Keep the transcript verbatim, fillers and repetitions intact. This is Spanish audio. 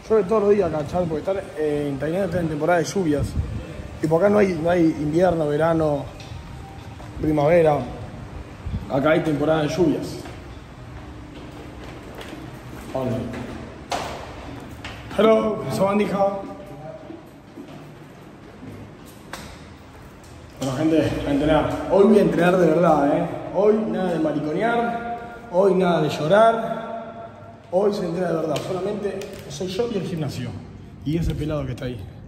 Llueve todos los días acá, chaval, porque están, eh, en Tailandia están en temporada de lluvias. Y por acá no hay, no hay invierno, verano, primavera. Acá hay temporada de lluvias. Hola. Hello, Sawadee-ka. Bueno, gente, a entrenar. Hoy voy a entrenar de verdad, ¿eh? Hoy nada de mariconear, hoy nada de llorar. Hoy se entrena de verdad, solamente soy yo y el gimnasio. Y ese pelado que está ahí.